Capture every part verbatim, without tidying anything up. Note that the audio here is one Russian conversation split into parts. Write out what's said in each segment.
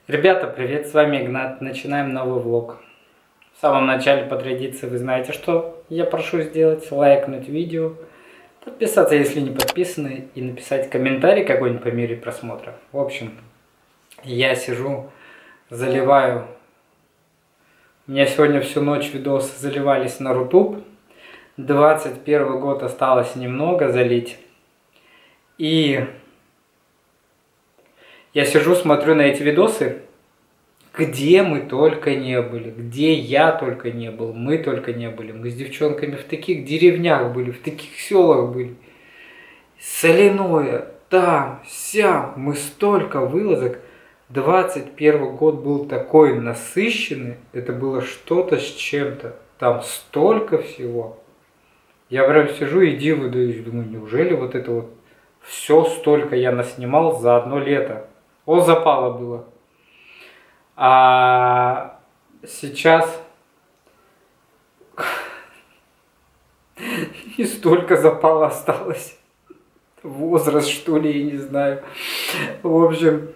Ребята, привет, с вами Игнат. Начинаем новый влог. В самом начале, по традиции, вы знаете, что я прошу сделать: лайкнуть видео, подписаться, если не подписаны, и написать комментарий какой-нибудь по мере просмотра. В общем, я сижу, заливаю. У меня сегодня всю ночь видосы заливались на Рутуб. двадцать первый год осталось немного залить. И я сижу, смотрю на эти видосы, где мы только не были, где я только не был, мы только не были. Мы с девчонками в таких деревнях были, в таких селах были. Соляное, там, сям, мы столько вылазок. двадцать первый год был такой насыщенный, это было что-то с чем-то. Там столько всего. Я прям сижу и диву даюсь, думаю, неужели вот это вот все столько я наснимал за одно лето? О, запало было. А сейчас не столько запала осталось. Возраст, что ли, я не знаю. В общем,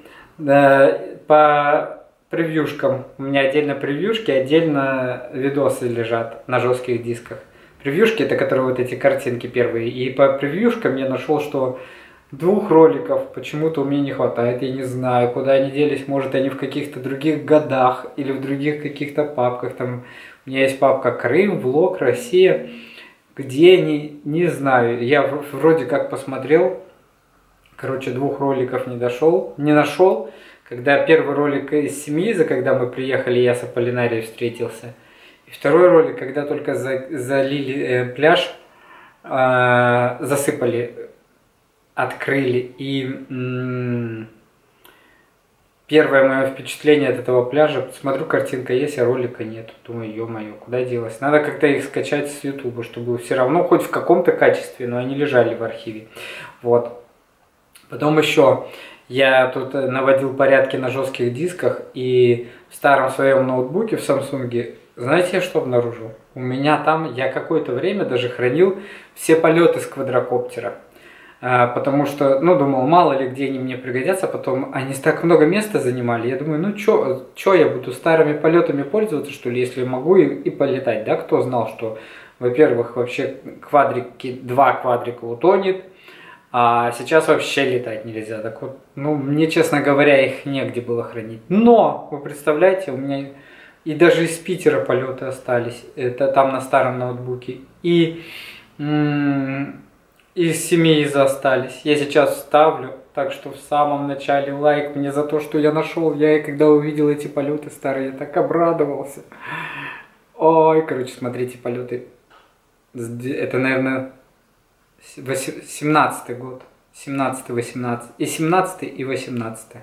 по превьюшкам. У меня отдельно превьюшки, отдельно видосы лежат на жестких дисках. Превьюшки — это которые вот эти картинки первые. И по превьюшкам я нашел, что двух роликов почему-то у меня не хватает. Я не знаю, куда они делись. Может, они в каких-то других годах или в других каких-то папках. Там у меня есть папка Крым, Влог, Россия. Где они, не знаю. Я вроде как посмотрел. Короче, двух роликов не дошел, не нашел. Когда первый ролик из семьи, за когда мы приехали, я с Аполлинарией встретился. И второй ролик, когда только за, залили э, пляж, э, засыпали, открыли. И м-м, первое мое впечатление от этого пляжа, смотрю, картинка есть, а ролика нет. Думаю, ё-моё, куда делось? Надо как-то их скачать с ютуба, чтобы все равно хоть в каком-то качестве, но они лежали в архиве. Вот. Потом еще я тут наводил порядки на жестких дисках, и в старом своем ноутбуке, в Samsung, знаете, я что обнаружил? У меня там, я какое-то время даже хранил все полеты с квадрокоптера. Потому что, ну, думал, мало ли где они мне пригодятся, потом они так много места занимали. Я думаю, ну, чё, чё я буду старыми полетами пользоваться, что ли, если могу и, и полетать, да? Кто знал, что, во-первых, вообще квадрики, два квадрика утонет, а сейчас вообще летать нельзя. Так вот, ну, мне, честно говоря, их негде было хранить. Но, вы представляете, у меня и даже из Питера полеты остались, это там на старом ноутбуке, и м-м, из Семеиза остались. Я сейчас вставлю, так что в самом начале лайк мне за то, что я нашел. Я и когда увидел эти полеты старые, я так обрадовался. Ой, короче, смотрите, полеты. Это, наверное, семнадцатый год. семнадцатый, восемнадцатый. И семнадцатый, и восемнадцатый.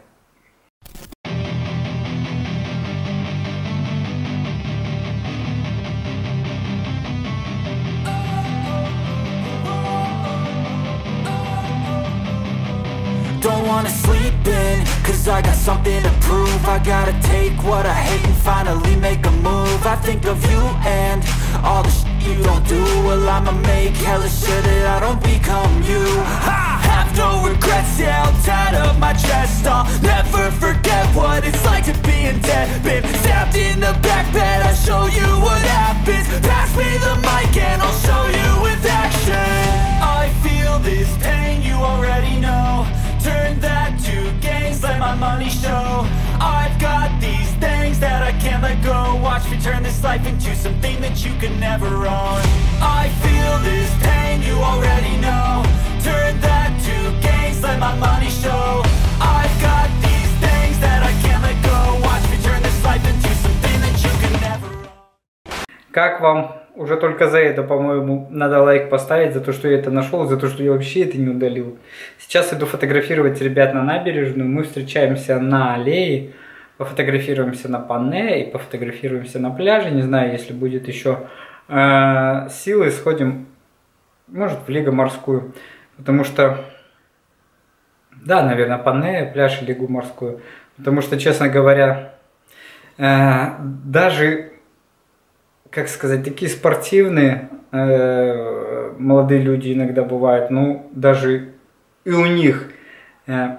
Don't wanna sleep in, cause I got something to prove. I gotta take what I hate and finally make a move. I think of you and all the shit you don't do. Well, I'ma make hella sure that I don't become you. I have no regrets, yeah, I'll tie up my chest. I'll never forget what it's like to be in debt. Been stabbed in the back bed, I'll show you what happens. Pass me the mic and I'll show you with action. I feel this pain, you already know. Turn that to gains, let my money show. I've got these things that I can't let go. Watch me turn this life into something that you can never own. I feel this pain, you already know. Turn that to gains, let my money show. I've got these things that I can't let go. Watch me turn this life into something that you can never own. Как вам? Уже только за это, по-моему, надо лайк поставить, за то, что я это нашел, за то, что я вообще это не удалил. Сейчас иду фотографировать ребят на набережную. Мы встречаемся на аллее, пофотографируемся на Панне и пофотографируемся на пляже. Не знаю, если будет еще э, силы, сходим, может, в Лигу морскую. Потому что, да, наверное, Панне, пляж и Лигу морскую. Потому что, честно говоря, э, даже... как сказать, такие спортивные э, молодые люди иногда бывают, ну, даже и у них э,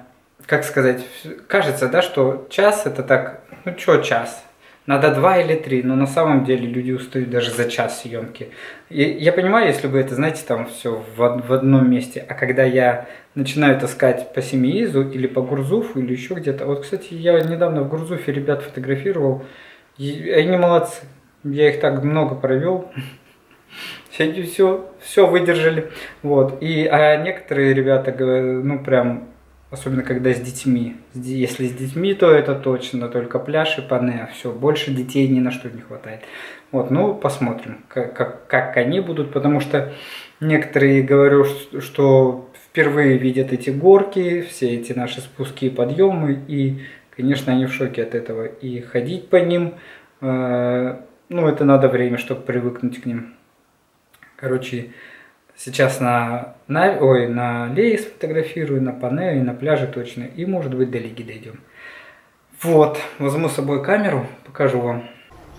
как сказать, кажется, да, что час это так, ну что час? Надо два или три, но на самом деле люди устают даже за час съемки. И я понимаю, если бы это, знаете, там все в, в одном месте, а когда я начинаю таскать по Семиизу или по Гурзуфу или еще где-то. Вот, кстати, я недавно в Гурзуфе ребят фотографировал, и они молодцы, я их так много провел. Все, все выдержали. Вот. И, а некоторые ребята, ну прям, особенно когда с детьми. Если с детьми, то это точно только пляж и пане. Все, больше детей ни на что не хватает. Вот, ну посмотрим, как, как, как они будут. Потому что некоторые говорю, что впервые видят эти горки, все эти наши спуски и подъемы. И, конечно, они в шоке от этого. И ходить по ним, э, ну это надо время, чтобы привыкнуть к ним. Короче, сейчас на, на, ой, на Лее сфотографирую, на пане и на пляже точно. И, может быть, до Лиги дойдем. Вот, возьму с собой камеру, покажу вам.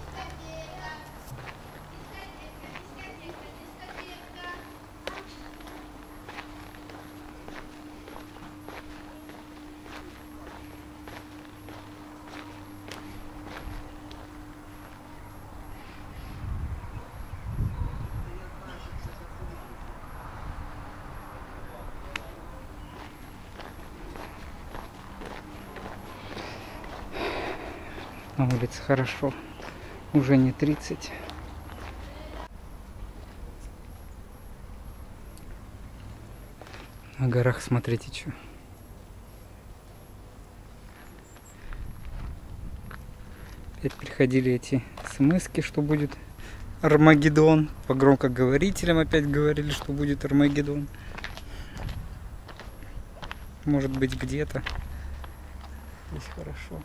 На улице хорошо, уже не тридцать. На горах смотрите, что. Опять приходили эти смски, что будет Армагеддон. По громкоговорителям опять говорили, что будет Армагеддон. Может быть, где-то. Здесь хорошо.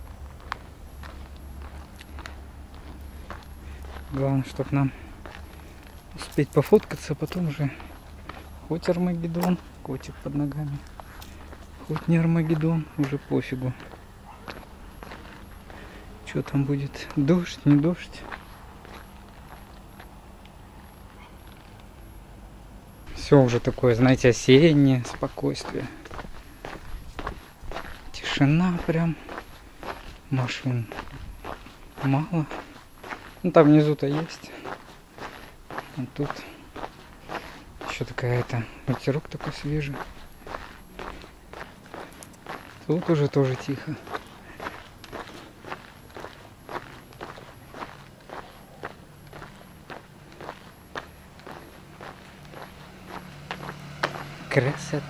Главное, чтобы нам успеть пофоткаться, а потом уже хоть Армагеддон, котик под ногами, хоть не Армагеддон, уже пофигу. Что там будет? Дождь, не дождь? Все уже такое, знаете, осеннее спокойствие. Тишина прям. Машин мало. Ну там внизу-то есть. А тут еще такая-то ветерок такой свежий. Тут уже тоже тихо. Красота.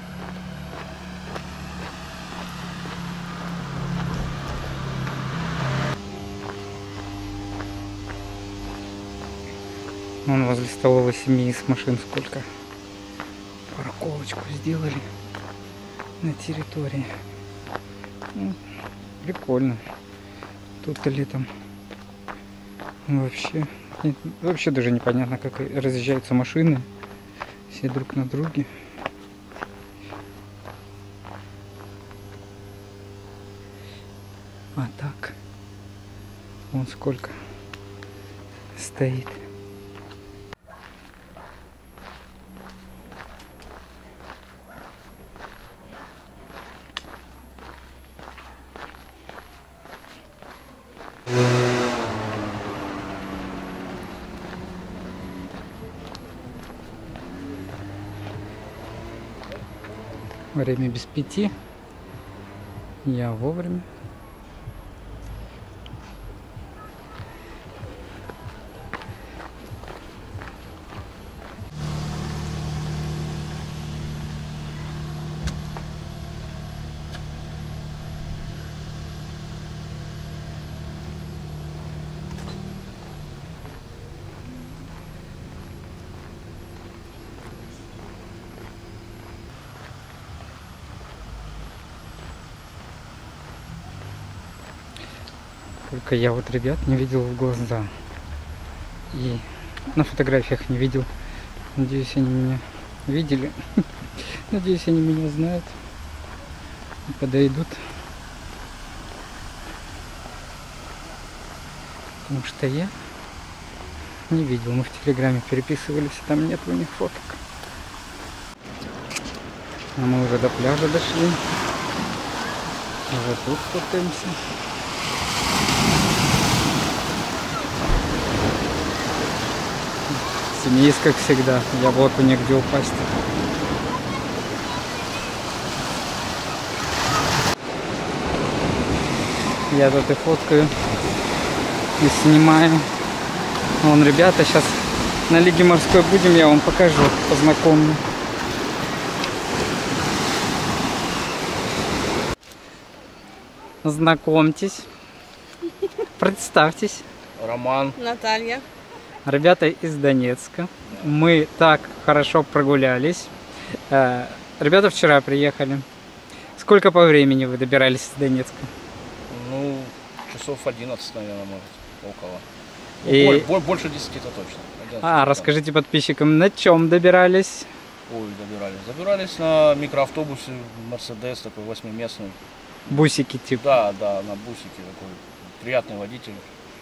Вон возле столовой семьи с машин сколько. Парковочку сделали на территории. Ну, прикольно. Тут-то летом вообще, вообще даже непонятно, как разъезжаются машины. Все друг на друге. А так, вон сколько стоит. Время без пяти. Я вовремя. Только я вот ребят не видел в глаза. И на фотографиях не видел. Надеюсь, они меня видели. Надеюсь, они меня знают. И подойдут. Потому что я не видел. Мы в Телеграме переписывались, и там нет у них фоток. А мы уже до пляжа дошли. Вот тут фотаемся. Семейс, как всегда. Яблоку негде упасть. Я тут и фоткаю, и снимаю. Вон, ребята, сейчас на Лиге морской будем, я вам покажу, познакомлю. Знакомьтесь, представьтесь. Роман. Наталья. Ребята из Донецка. Мы так хорошо прогулялись. Ребята вчера приехали. Сколько по времени вы добирались из Донецка? Ну, часов одиннадцать, наверное, может, около. И... Боль, боль, больше десяти, это точно. А, расскажите подписчикам, на чем добирались? Ой, добирались. Добирались на микроавтобусе, Мерседес такой восьмиместный. Бусики типа? Да, да, на бусике такой. Приятный водитель.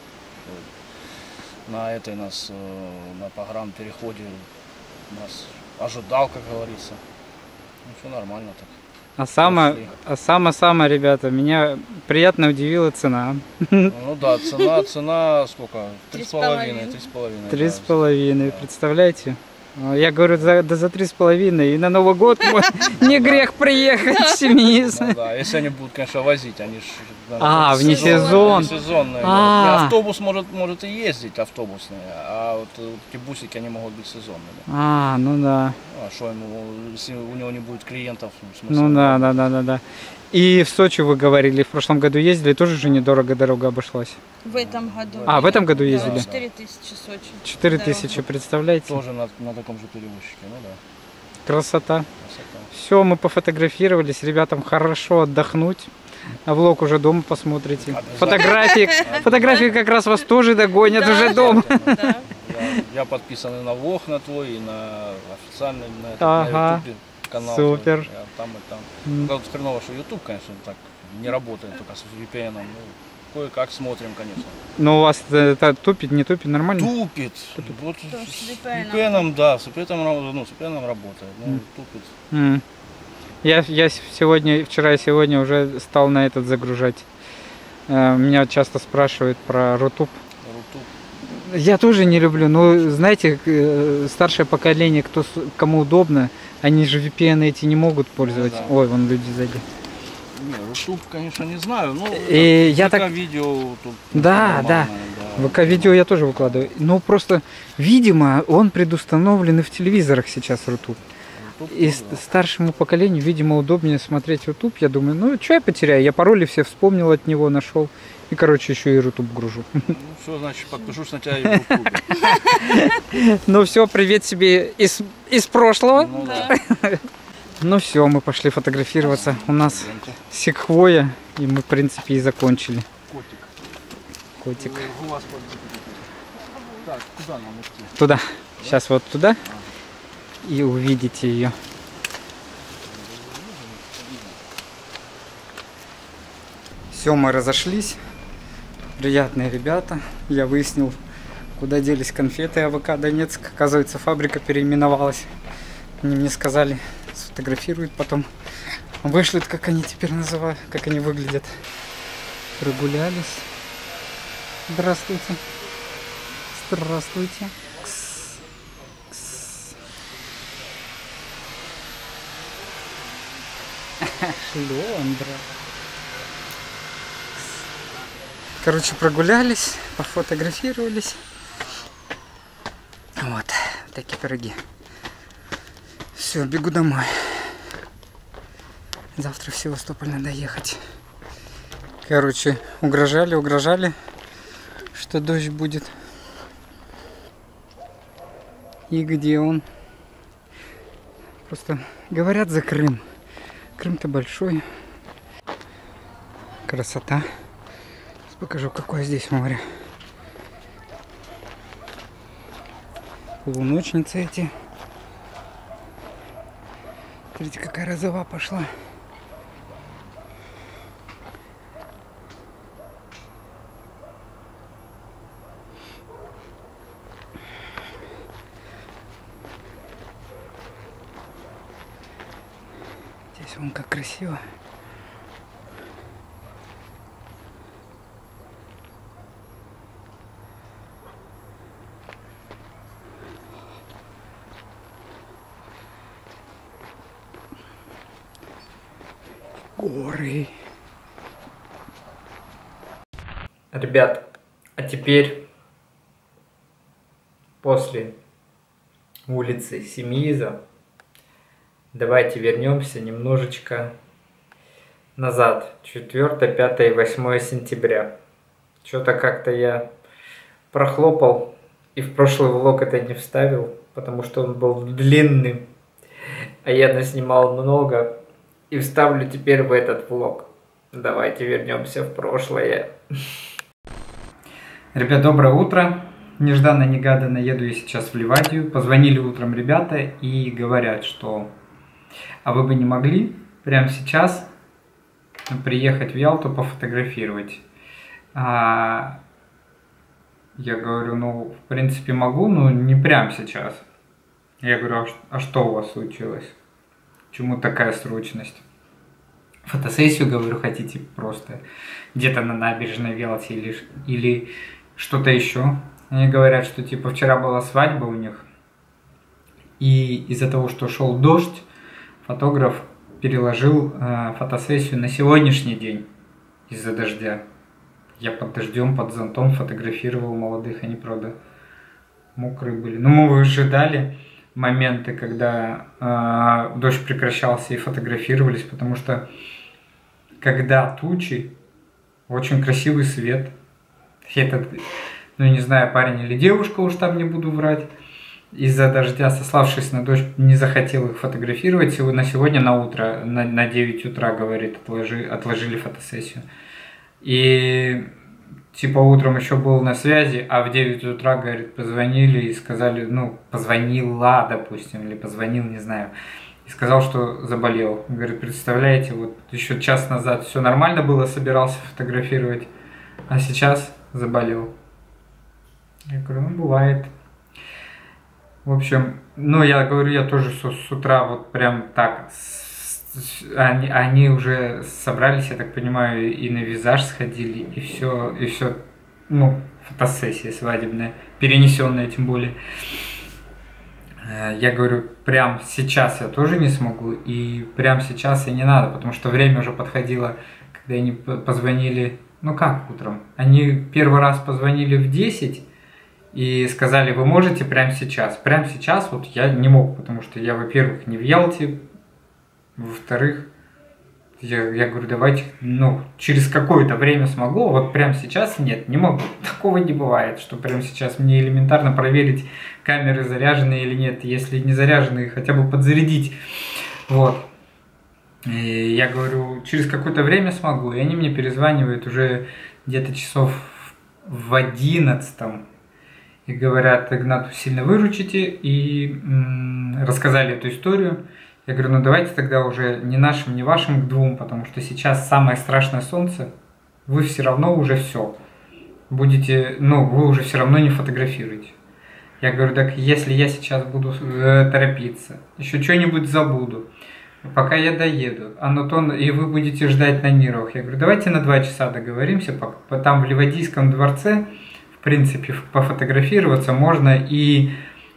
На этой нас, на погранпереходе нас ожидал, как говорится. Ну, все нормально так. А самое, а самое-самое, ребята, меня приятно удивила цена. Ну да, цена, цена сколько? Три с половиной, три с половиной. Три с половиной, представляете? Я говорю, за, да за три с половиной, и на Новый год не грех приехать в Семейс. Ну да, если они будут, конечно, возить, они же... А, вне сезон. Сезонные. А. Автобус может, может и ездить, автобусный, а вот эти бусики, они могут быть сезонными. А, ну да. А что ему, если у него не будет клиентов, в смысле? Ну да, да, да, да, да. И в Сочи вы говорили, в прошлом году ездили, тоже же недорого дорога обошлась. В этом году. А, в этом году ездили? Да, четыре тысячи Сочи. Четыре тысячи, представляете? Тоже на, на таком же перевозчике, ну да. Красота. Красота. Все, мы пофотографировались, ребятам хорошо отдохнуть. А влог уже дома посмотрите. Фотографии, фотографии как раз вас тоже догонят Да. уже дома. Да. Я, я подписан и на влог на твой, и на официальный, на, этот, Ага. на YouTube канал. Супер. Твой. Я там и там. М. Правда, хреново, что YouTube, конечно, так не работает, только с ви пи эн. Ну, кое-как смотрим, конечно. Но у вас это тупит, не тупит, нормально? Тупит. Вот То с с ви ви пи эн. пи эн, да, с ви пи эн, ну, с ви пи эн работает, ну, М. тупит. М. Я, я сегодня, вчера и сегодня уже стал на этот загружать. Э, Меня часто спрашивают про Рутуб. Рутуб. Я тоже не люблю, но знаете, э, старшее поколение, кто, с- кому удобно, они же ви пи эн эти не могут пользоваться. да. Ой, вон люди сзади. Не, Рутуб, конечно, не знаю, но И я так- видео тут Да, да. нормальное, да. ВК-видео я тоже выкладываю. Но просто, видимо, он предустановлен и в телевизорах сейчас Рутуб. Рутуб И тоже, с- да. старшему поколению, видимо, удобнее смотреть YouTube. Я думаю, ну что я потеряю? Я пароли все вспомнил от него, нашел. И, короче, еще и Рутуб гружу. Ну, все, значит, подпишусь на тебя и в Рутубе. Ну все, привет себе из, из прошлого. Ну да. Ну все, мы пошли фотографироваться. У нас Идемте. секвойя, и мы, в принципе, и закончили. Котик. Котик. У вас вот- Так, куда нам идти? Туда. Сейчас вот туда. И увидите ее. Все, мы разошлись. Приятные ребята. Я выяснил, куда делись конфеты АВК Донецк. Оказывается, фабрика переименовалась. Они мне сказали, сфотографируют потом. Вышлют, как они теперь называют, как они выглядят. Прогулялись. Здравствуйте. Здравствуйте. Кс. Кс. Шлендра. Короче, прогулялись, пофотографировались. Вот, такие пироги. Все, бегу домой. Завтра в Севастополь надо ехать. Короче, угрожали, угрожали, что дождь будет. И где он? Просто говорят за Крым. Крым-то большой. Красота. Сейчас покажу, какое здесь море. Полуночницы эти. Смотрите, какая розова пошла. Здесь вон как красиво. горы. Ребят, а теперь после улицы Семииза давайте вернемся немножечко назад. четвёртое, пятое и восьмое сентября. Что-то как-то я прохлопал и в прошлый влог это не вставил, потому что он был длинным, а я наснимал много и вставлю теперь в этот влог. Давайте вернемся в прошлое. Ребят, доброе утро. Нежданно-негаданно еду я сейчас в Ливадию. Позвонили утром ребята и говорят, что а вы бы не могли прямо сейчас приехать в Ялту пофотографировать. А я говорю, ну, в принципе, могу, но не прямо сейчас. Я говорю, а, а что у вас случилось? Почему такая срочность? Фотосессию, говорю, хотите просто где-то на набережной в Ялте или, или что-то еще? Они говорят, что типа вчера была свадьба у них, и из-за того, что шел дождь, фотограф переложил э, фотосессию на сегодняшний день из-за дождя. Я под дождем, под зонтом фотографировал молодых, они, правда, мокрые были. Но мы выжидали моменты, когда э, дождь прекращался и фотографировались, потому что когда тучи, очень красивый свет. Этот, ну не знаю, парень или девушка, уж там не буду врать, из-за дождя, сославшись на дождь, не захотел их фотографировать. На сегодня на утро, на, на девять утра, говорит, отложи, отложили фотосессию. И типа утром еще был на связи, а в девять утра, говорит, позвонили и сказали, ну, позвонила, допустим, или позвонил, не знаю, и сказал, что заболел. Говорит, представляете, вот еще час назад все нормально было, собирался фотографировать, а сейчас заболел. Я говорю, ну, бывает. В общем, ну, я говорю, я тоже с, с утра вот прям так, с, с, они, они уже собрались, я так понимаю, и на визаж сходили, и все, и все, ну, фотосессия свадебная, перенесенная тем более. Я говорю, прям сейчас я тоже не смогу, и прям сейчас и не надо, потому что время уже подходило, когда они позвонили, ну как утром, они первый раз позвонили в десять, и сказали, вы можете прямо сейчас. Прямо сейчас вот я не мог, потому что я, во-первых, не в Ялте, во-вторых, я, я говорю, давайте, ну, через какое-то время смогу, вот прямо сейчас нет, не могу. Такого не бывает, что прямо сейчас мне элементарно проверить, камеры заряжены или нет. Если не заряжены, хотя бы подзарядить. Вот. И я говорю, через какое-то время смогу. И они мне перезванивают уже где-то часов в одиннадцатом. И говорят, Игнату сильно выручите, и м, рассказали эту историю. Я говорю, ну давайте тогда уже не нашим, не вашим к двум, потому что сейчас самое страшное солнце, вы все равно уже все. Будете, ну, вы уже все равно не фотографируете. Я говорю, так если я сейчас буду э, торопиться, еще что-нибудь забуду, пока я доеду, а ну то, и вы будете ждать на Нировых. Я говорю, давайте на два часа договоримся, там в Ливадийском дворце, в принципе, пофотографироваться можно и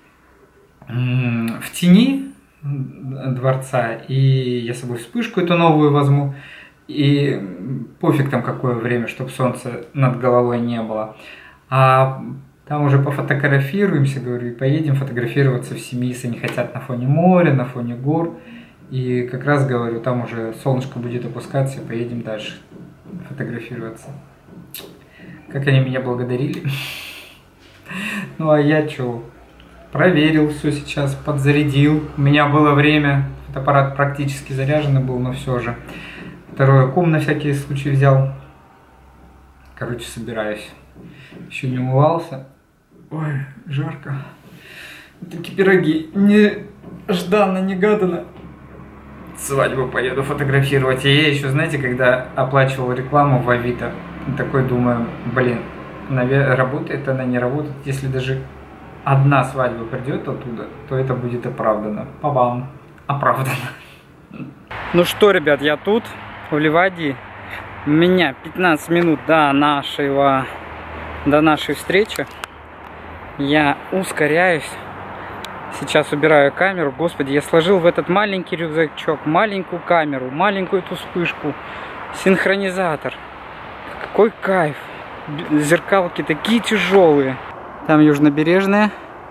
в тени дворца, и я с собой вспышку эту новую возьму, и пофиг там какое время, чтобы солнца над головой не было. А там уже пофотографируемся, говорю, и поедем фотографироваться в Семииз, они хотят на фоне моря, на фоне гор, и как раз, говорю, там уже солнышко будет опускаться, и поедем дальше фотографироваться. Как они меня благодарили. Ну а я что? Проверил все сейчас, подзарядил. У меня было время, фотоаппарат практически заряженный был, но все же. Второй кум на всякий случай взял. Короче, собираюсь. Еще не умывался. Ой, жарко. Такие пироги. Нежданно, негаданно. Свадьбу поеду фотографировать. И я еще, знаете, когда оплачивал рекламу в Авито, такой думаю, блин, наверное, работает она, не работает. Если даже одна свадьба придет оттуда, то это будет оправдано. Па-бам, оправдано. Ну что, ребят, я тут, в Ливадии. У меня пятнадцать минут до нашего, до нашей встречи. Я ускоряюсь. Сейчас убираю камеру. Господи, я сложил в этот маленький рюкзачок маленькую камеру, маленькую эту вспышку, синхронизатор. Какой кайф. Зеркалки такие тяжелые. Там Южнобережная.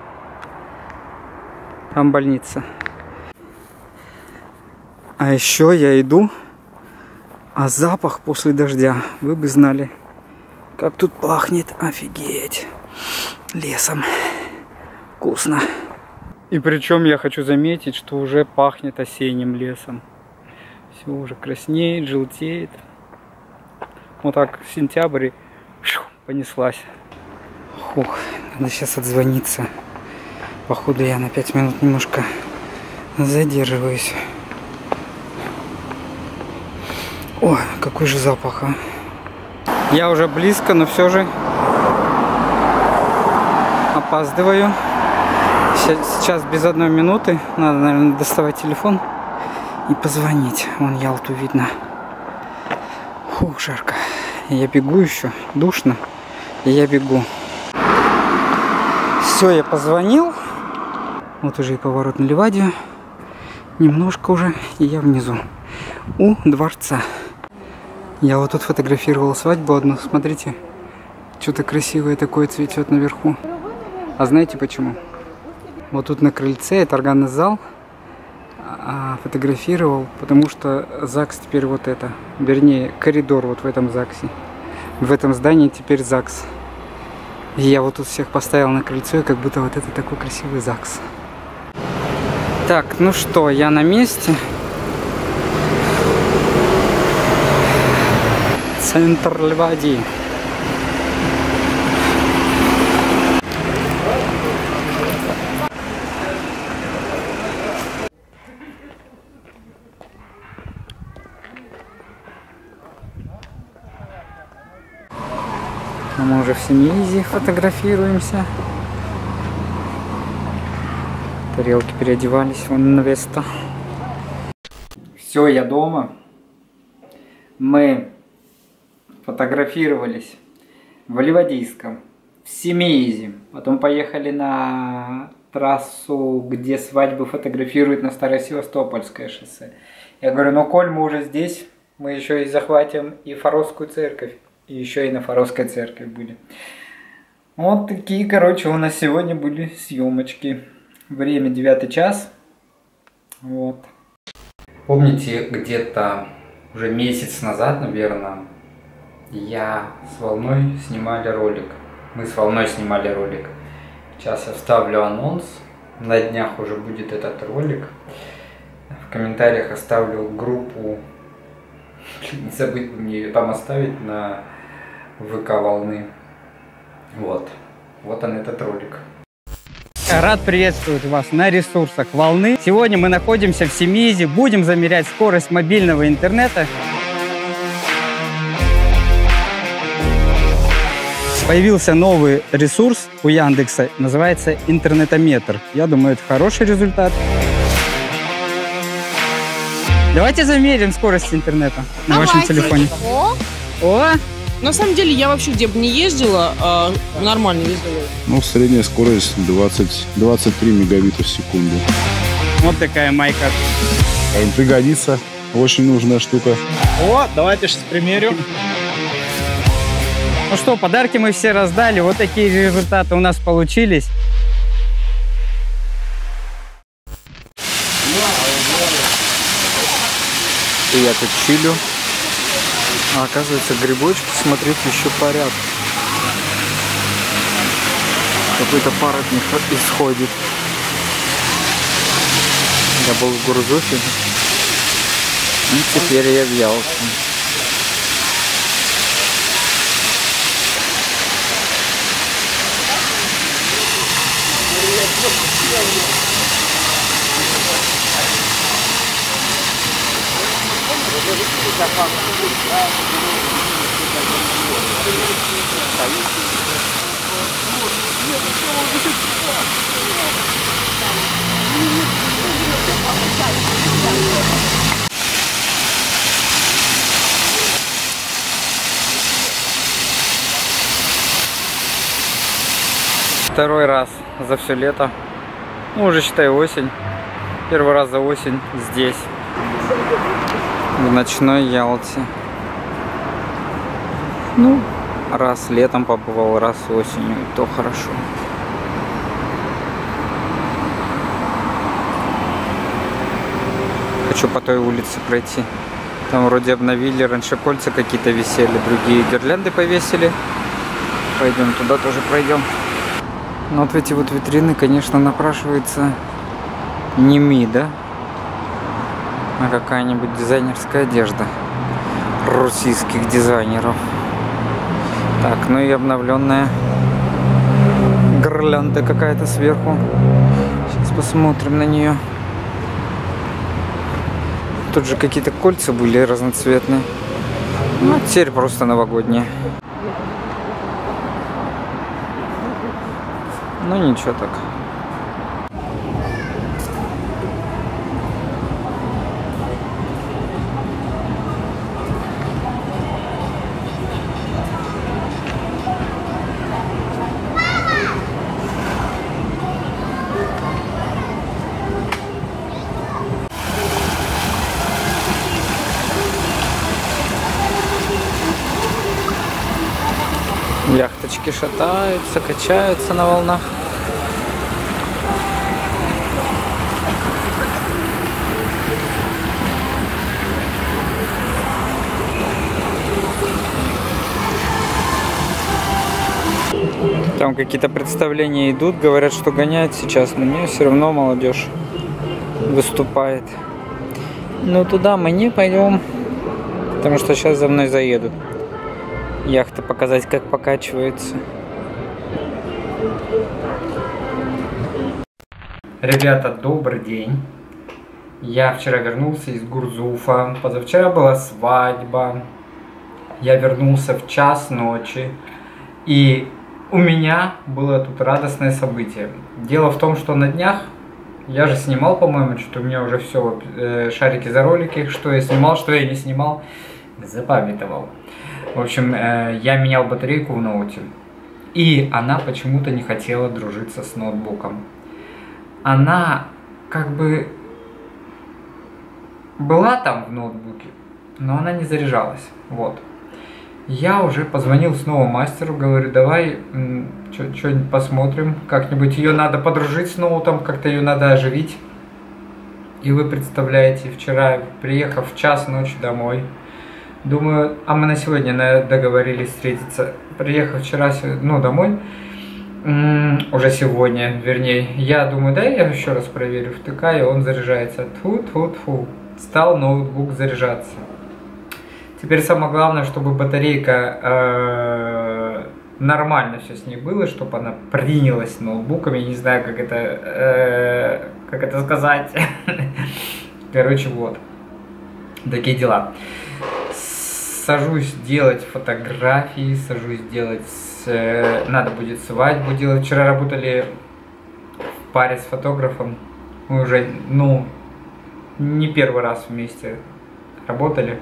Там больница. А еще я иду, а запах после дождя, вы бы знали, как тут пахнет. Офигеть. Лесом. Вкусно. И причем я хочу заметить, что уже пахнет осенним лесом. Все уже краснеет, желтеет. Вот так сентябрь и понеслась. Хух, надо сейчас отзвониться. Походу я на пять минут немножко задерживаюсь. Ой, какой же запах, а. Я уже близко, но все же опаздываю. Сейчас без одной минуты. Надо, наверное, доставать телефон и позвонить. Вон Ялту видно. Фух, жарко. Я бегу еще. Душно. И я бегу. Все, я позвонил. Вот уже и поворот на Ливадию. Немножко уже. И я внизу. У дворца. Я вот тут фотографировал свадьбу одну. Смотрите. Что-то красивое такое цветет наверху. А знаете почему? Вот тут на крыльце, это органный зал, а, фотографировал, потому что ЗАГС теперь вот это, вернее, коридор вот в этом ЗАГСе. В этом здании теперь ЗАГС. И я вот тут всех поставил на крыльцо, и как будто вот это такой красивый ЗАГС. Так, ну что, я на месте. Центр Ливадии. Мы уже в Семиизе фотографируемся. Тарелки переодевались, вон на Веста. Все, я дома. Мы фотографировались в Ливадийском, в Семиизе. Потом поехали на трассу, где свадьбы фотографируют, на Старосевастопольское шоссе. Я говорю, ну коль мы уже здесь, мы еще и захватим и Фаровскую церковь. И еще и на Фаровской церкви были. Вот такие, короче, у нас сегодня были съемочки. Время девятый час. Вот. Помните, где-то уже месяц назад, наверное, я с Волной снимали ролик. Мы с Волной снимали ролик. Сейчас я вставлю анонс. На днях уже будет этот ролик. В комментариях оставлю группу. Не забыть бы мне ее там оставить на ВК Волны. Вот. Вот он, этот ролик. Рад приветствовать вас на ресурсах Волны. Сегодня мы находимся в Семиизе. Будем замерять скорость мобильного интернета. Появился новый ресурс у Яндекса. Называется интернетометр. Я думаю, это хороший результат. Давайте замерим скорость интернета на Давайте. вашем телефоне. О! О! На самом деле, я вообще где бы не ездила, а нормально ездила. Ну, средняя скорость двадцать двадцать три мегабита в секунду. Вот такая майка. Им пригодится. Очень нужная штука. О, давайте сейчас примерю. Ну что, подарки мы все раздали. Вот такие результаты у нас получились. И я тут чилю. А оказывается, грибочки, смотрите, еще парят. Какой-то пар от них исходит. Я был в Гурзуфе. И теперь я в Ялте. Второй раз за все лето Ну, уже считай осень. Первый раз за осень здесь, в ночной Ялте. Ну, раз летом побывал, раз осенью, и то хорошо. Хочу по той улице пройти. Там вроде обновили, раньше кольца какие-то висели, другие гирлянды повесили. Пойдем туда тоже пройдем. Но вот в эти вот витрины, конечно, напрашивается не ми, да? А какая-нибудь дизайнерская одежда российских дизайнеров. Так, ну и обновленная гирлянда какая-то сверху. Сейчас посмотрим на нее. Тут же какие-то кольца были разноцветные. Ну, теперь просто новогодние. Ну ничего так. Яхточки шатаются, качаются на волнах. Там какие-то представления идут, говорят, что гоняют сейчас, но мне все равно молодежь выступает. Но туда мы не пойдем, потому что сейчас за мной заедут. Яхта показать, как покачивается. Ребята, добрый день. Я вчера вернулся из Гурзуфа. Позавчера была свадьба. Я вернулся в час ночи. И у меня было тут радостное событие. Дело в том, что на днях я же снимал, по-моему, что у меня уже все, э, шарики за ролики, что я снимал, что я не снимал, запамятовал. В общем, э, я менял батарейку в ноуте, и она почему-то не хотела дружиться с ноутбуком. Она как бы была там в ноутбуке, но она не заряжалась. Вот. Я уже позвонил снова мастеру, говорю, давай что-нибудь посмотрим, как-нибудь ее надо подружить с ноутом, как-то ее надо оживить. И вы представляете, вчера, приехав в час ночи домой, думаю, а мы на сегодня договорились встретиться. Приехав вчера, ну, домой, уже сегодня, вернее, я думаю, да, я еще раз проверю, втыкаю, он заряжается. Тьфу-тьфу-тьфу. Стал ноутбук заряжаться. Теперь самое главное, чтобы батарейка э, нормально все с ней было, чтобы она принялась ноутбуком. Я не знаю, как это, э, как это сказать. Короче, вот. Такие дела. Сажусь делать фотографии, сажусь делать, э, надо будет свадьбу делать. Вчера работали в паре с фотографом, мы уже, ну, не первый раз вместе работали.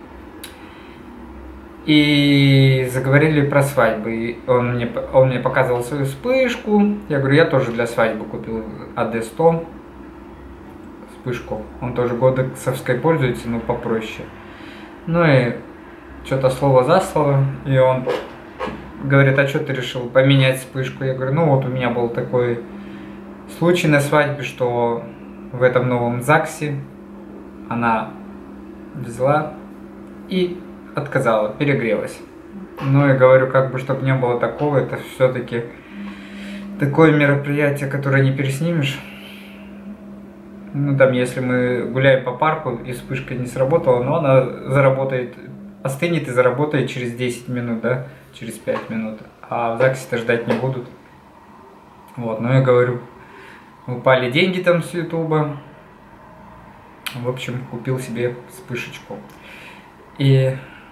И заговорили про свадьбы. И он мне, он мне показывал свою вспышку. Я говорю, я тоже для свадьбы купил а дэ сто вспышку. Он тоже годексовской пользуется, но попроще. Ну и что-то слово за слово, и он говорит, а что ты решил поменять вспышку? Я говорю, ну вот у меня был такой случай на свадьбе, что в этом новом ЗАГСе она взяла и отказала, перегрелась. Ну и говорю, как бы, чтобы не было такого, это все-таки такое мероприятие, которое не переснимешь. Ну там, если мы гуляем по парку и вспышка не сработала, но она заработает, остынет и заработает через десять минут, да, через пять минут. А в ЗАГСе-то ждать не будут. Вот, ну я говорю, упали деньги там с ютуба. В общем, купил себе вспышечку. И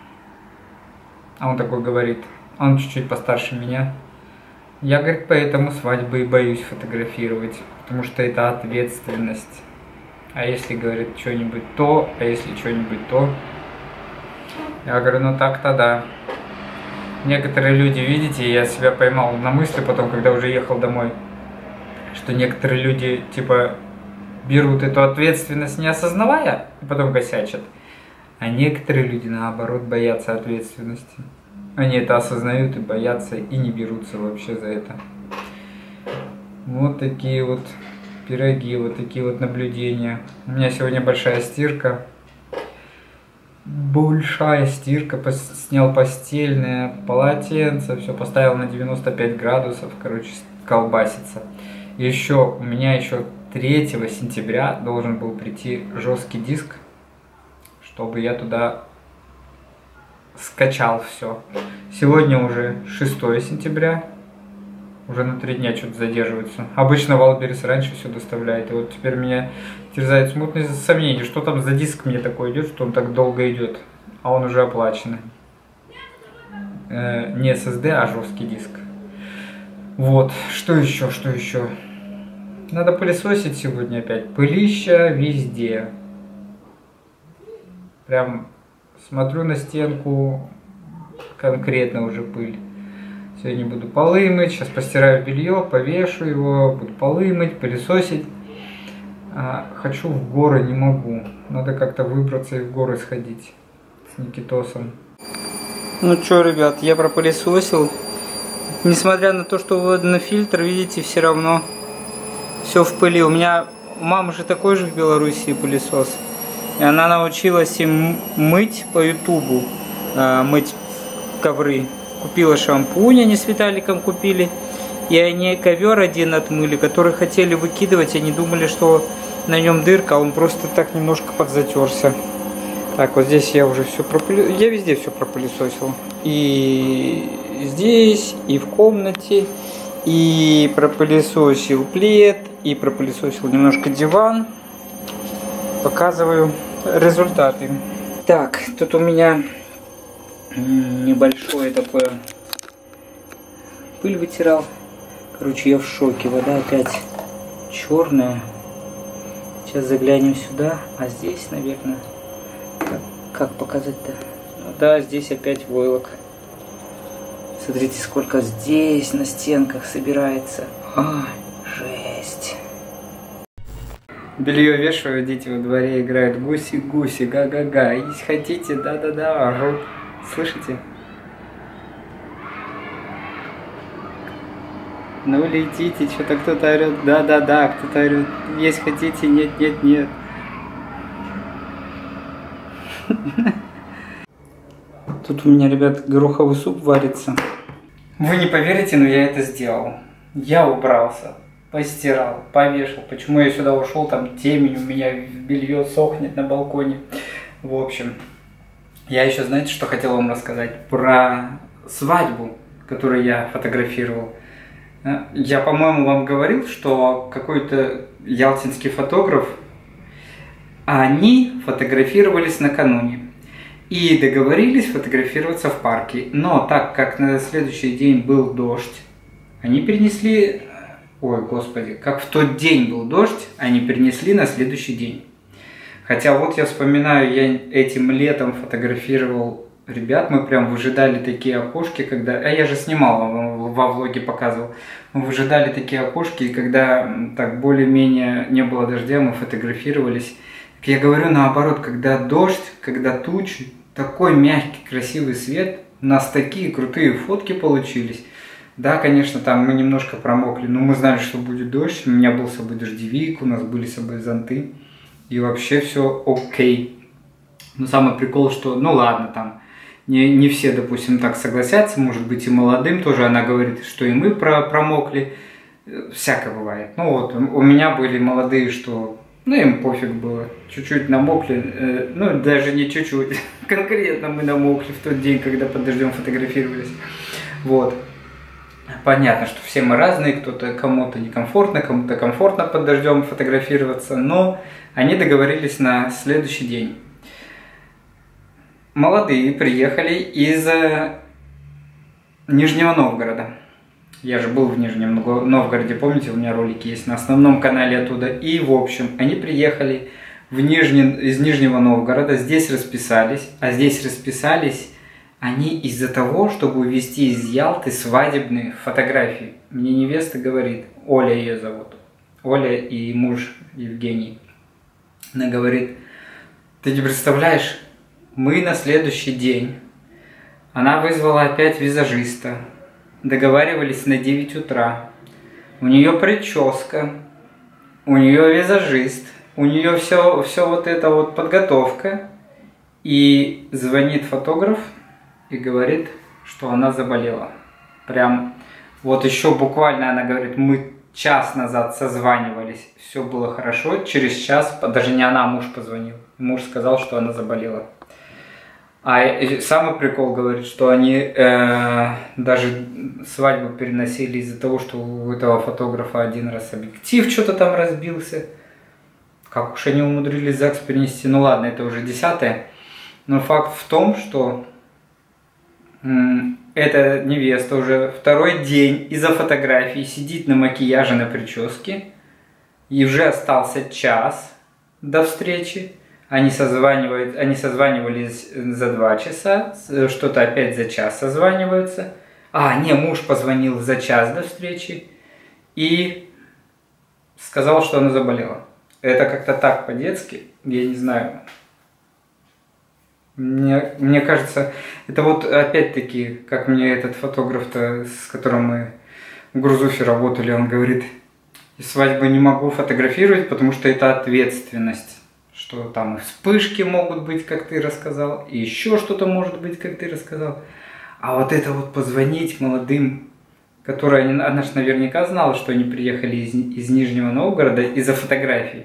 а он такой говорит, он чуть-чуть постарше меня. Я, говорит, поэтому свадьбы и боюсь фотографировать, потому что это ответственность. А если, говорит, что-нибудь то, а если что-нибудь то. Я говорю, ну так-то да. Некоторые люди, видите, я себя поймал на мысли потом, когда уже ехал домой, что некоторые люди, типа, берут эту ответственность не осознавая, и потом косячат. А некоторые люди, наоборот, боятся ответственности. Они это осознают и боятся, и не берутся вообще за это. Вот такие вот пироги, вот такие вот наблюдения. У меня сегодня большая стирка. Большая стирка. Снял постельное полотенце, все поставил на девяносто пять градусов. Короче, колбасится. Еще у меня еще третьего сентября должен был прийти жесткий диск, чтобы я туда скачал все. Сегодня уже шестое сентября. Уже на три дня что-то задерживается. Обычно Wildberries раньше все доставляет. И вот теперь меня терзает смутные сомнения, что там за диск мне такой идет, что он так долго идет. А он уже оплачен. Э, не эс эс ди, а жесткий диск. Вот. Что еще, что еще? Надо пылесосить сегодня опять. Пылища везде. Прям смотрю на стенку, конкретно уже пыль. Сегодня буду полы мыть, сейчас постираю белье, повешу его, буду полы мыть, пылесосить. А, хочу в горы, не могу. Надо как-то выбраться и в горы сходить с Никитосом. Ну что, ребят, я пропылесосил. Несмотря на то, что вводный фильтр, видите, все равно все в пыли. У меня у мамы же такой же в Беларуси пылесос. И она научилась им мыть по ютубу, э, мыть ковры. Купила шампунь, они с Виталиком купили. И они ковер один отмыли, который хотели выкидывать. Они думали, что на нем дырка, а он просто так немножко подзатерся. Так, вот здесь я уже все пропылесосил. Я везде все пропылесосил. И здесь, и в комнате. И пропылесосил плед, и пропылесосил немножко диван. Показываю результаты. Так, тут у меня небольшое такое, пыль вытирал. Короче, я в шоке. Вода опять черная. Сейчас заглянем сюда. А здесь, наверное, как, как показать-то? Ну да, здесь опять войлок. Смотрите, сколько здесь на стенках собирается. Ой, жесть. Белье вешаю, дети во дворе играют гуси-гуси, га-га-га. Если хотите, да-да-да, орут. Слышите? Ну летите, что-то кто-то орет, да-да-да, кто-то орет, есть хотите, нет-нет-нет. Тут у меня, ребят, гороховый суп варится. Вы не поверите, но я это сделал. Я убрался, постирал, повешал. Почему я сюда ушел, там темень, у меня белье сохнет на балконе. В общем, я еще, знаете, что хотел вам рассказать? Про свадьбу, которую я фотографировал. Я, по-моему, вам говорил, что какой-то ялтинский фотограф, они фотографировались накануне. И договорились фотографироваться в парке. Но так как на следующий день был дождь, они перенесли... Ой, господи, как в тот день был дождь, они перенесли на следующий день. Хотя вот я вспоминаю, я этим летом фотографировал ребят, мы прям выжидали такие окошки, когда... А я же снимал, во влоге показывал. Мы выжидали такие окошки, и когда так более-менее не было дождя, мы фотографировались. Я говорю наоборот, когда дождь, когда тучи, такой мягкий, красивый свет, у нас такие крутые фотки получились. Да, конечно, там мы немножко промокли, но мы знали, что будет дождь, у меня был с собой дождевик, у нас были с собой зонты, и вообще все окей. Но самый прикол, что, ну ладно, там, не, не все, допустим, так согласятся, может быть и молодым тоже, она говорит, что и мы про промокли, всякое бывает. Ну вот, у меня были молодые, что... Ну, им пофиг было. Чуть-чуть намокли. Э, ну, даже не чуть-чуть. Конкретно мы намокли в тот день, когда под дождем фотографировались. Вот. Понятно, что все мы разные. Кто-то, кому-то некомфортно, кому-то комфортно под дождем фотографироваться. Но они договорились на следующий день. Молодые приехали из Нижнего Новгорода. Я же был в Нижнем Новгороде, помните, у меня ролики есть на основном канале оттуда. И, в общем, они приехали в Нижний, из Нижнего Новгорода, здесь расписались. А здесь расписались они из-за того, чтобы увезти из Ялты свадебные фотографии. Мне невеста говорит, Оля ее зовут, Оля и муж Евгений. Она говорит: ты не представляешь, мы на следующий день, она вызвала опять визажиста, договаривались на девять утра, у нее прическа, у нее визажист, у нее все, все вот это вот подготовка, и звонит фотограф и говорит, что она заболела. Прям вот еще буквально она говорит, мы час назад созванивались, все было хорошо, через час, даже не она, а муж позвонил. Муж сказал, что она заболела. А самый прикол, говорит, что они э, даже свадьбу переносили из-за того, что у этого фотографа один раз объектив что-то там разбился. Как уж они умудрились ЗАГС перенести. Ну ладно, это уже десятое. Но факт в том, что м, эта невеста уже второй день из-за фотографии сидит на макияже, на прическе. И уже остался час до встречи. Они, созванивают, они созванивались за два часа, что-то опять за час созваниваются. А, не, муж позвонил за час до встречи и сказал, что она заболела. Это как-то так по-детски, я не знаю. Мне, мне кажется, это вот опять-таки, как мне этот фотограф-то, с которым мы в Грузуфе работали, он говорит, свадьбу не могу фотографировать, потому что это ответственность. Что там и вспышки могут быть, как ты рассказал, и еще что-то может быть, как ты рассказал. А вот это вот позвонить молодым, которые, они, она же наверняка знала, что они приехали из, из Нижнего Новгорода из-за фотографий.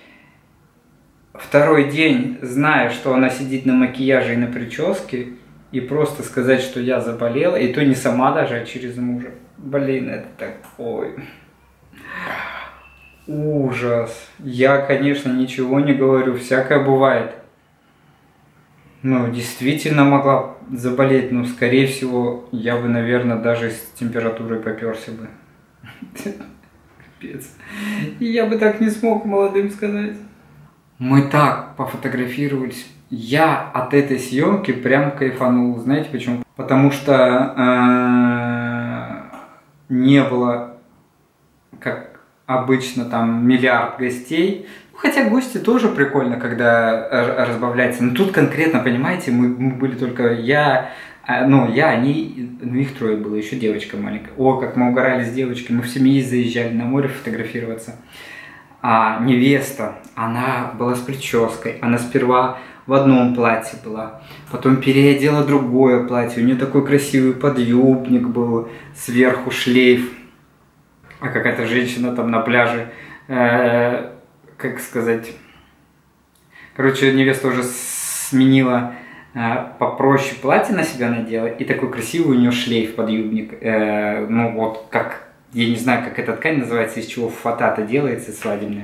Второй день, зная, что она сидит на макияже и на прическе, и просто сказать, что я заболела, и то не сама даже, а через мужа. Блин, это так, ой... Ужас. Я, конечно, ничего не говорю, всякое бывает. Ну, действительно могла заболеть, но, скорее всего, я бы, наверное, даже с температурой попёрся бы. Капец. И я бы так не смог молодым сказать. Мы так пофотографировались. Я от этой съемки прям кайфанул. Знаете почему? Потому что не было, как обычно, там миллиард гостей. Хотя гости тоже прикольно, когда разбавляется. Но тут конкретно, понимаете, мы, мы были только я, ну, я, они, ну, их трое было, еще девочка маленькая. О, как мы угорали с девочкой, мы в семье заезжали на море фотографироваться. А невеста, она была с прической, она сперва в одном платье была, потом переодела другое платье, у нее такой красивый подъюбник был, сверху шлейф. А какая-то женщина там на пляже, э, как сказать, короче, невеста уже сменила, э, попроще платье на себя надела, и такой красивый у нее шлейф, подъюбник, э, ну вот как, я не знаю, как эта ткань называется, из чего фата-то делается свадебная.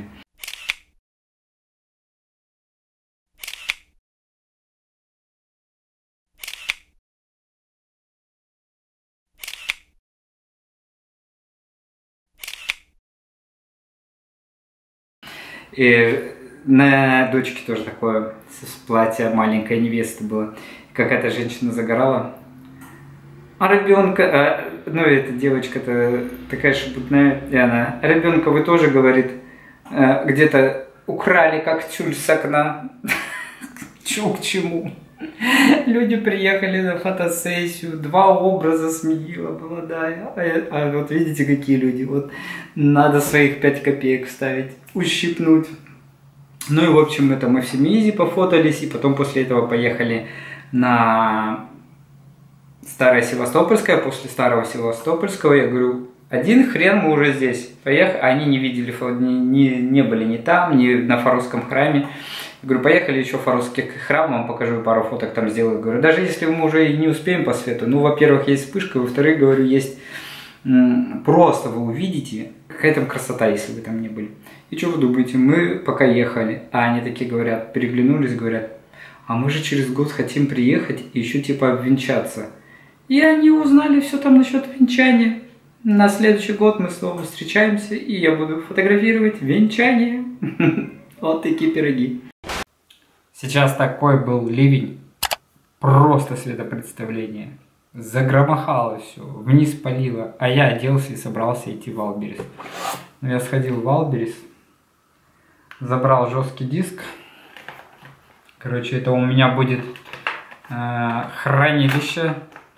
И на дочке тоже такое платье маленькая невеста была. Какая-то женщина загорала. А ребенка, а, ну эта девочка-то такая шебутная, и она, ребенка вы тоже, говорит, где-то украли как тюль с окна. Чё к чему? Люди приехали на фотосессию, два образа сменила молодая. А, а вот видите, какие люди. Вот надо своих пять копеек вставить, ущипнуть. Ну и в общем, это мы в Семиизе пофотались, и потом после этого поехали на Старое Севастопольское. После Старого Севастопольского я говорю, один хрен мы уже здесь. Поехали. Они не видели, не, не, не были ни там, ни на Форосском храме. Я говорю, поехали еще в Форосский храм, вам покажу, пару фоток там сделаю. Говорю, даже если мы уже и не успеем по свету, ну, во-первых, есть вспышка, во-вторых, говорю, есть просто вы увидите, какая там красота, если вы там не были. И что вы думаете, мы пока ехали, а они такие говорят, переглянулись, говорят, а мы же через год хотим приехать и еще типа обвенчаться. И они узнали все там насчет венчания. На следующий год мы снова встречаемся, и я буду фотографировать венчание. Вот такие пироги. Сейчас такой был ливень, просто светопредставление. Загромахало все, вниз палило, а я оделся и собрался идти в Валберес. Я сходил в Альберис, забрал жесткий диск. Короче, это у меня будет э, хранилище.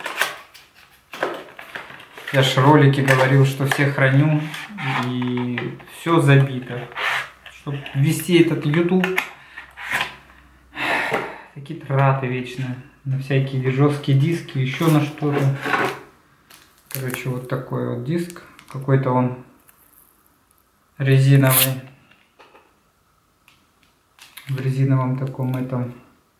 Я ж ролики говорил, что все храню, и все забито. Чтобы вести этот YouTube, такие траты вечные на всякие жесткие диски, еще на что-то. Короче, вот такой вот диск. Какой-то он резиновый. В резиновом таком этом.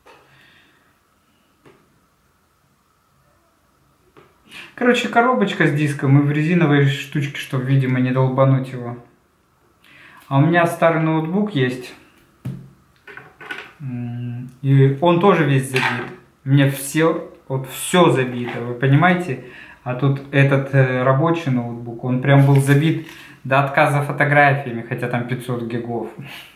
Короче, коробочка с диском и в резиновой штучке, чтобы, видимо, не долбануть его. А у меня старый ноутбук есть. И он тоже весь забит. У меня все, вот все забито, вы понимаете? А тут этот э, рабочий ноутбук, он прям был забит до отказа фотографиями, хотя там пятьсот гигов.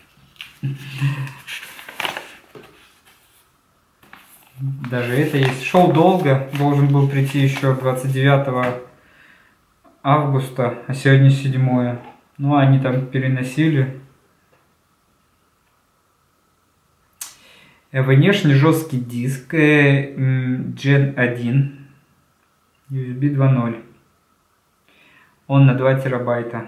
Даже это есть. Шел долго, должен был прийти еще двадцать девятого августа, а сегодня седьмое. Ну, они там переносили. Внешне жесткий диск джен один, ю эс би два ноль. Он на два терабайта.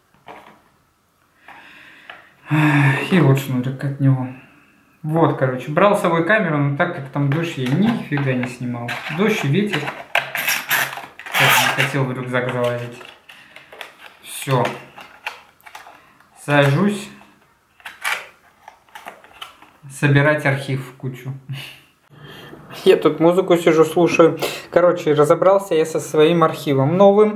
И вот шнурик от него. Вот, короче, брал с собой камеру, но так как там дождь, я нифига не снимал. Дождь и ветер. Не хотел в рюкзак залазить. Все. Сажусь собирать архив в кучу. Я тут музыку сижу, слушаю. Короче, разобрался я со своим архивом новым.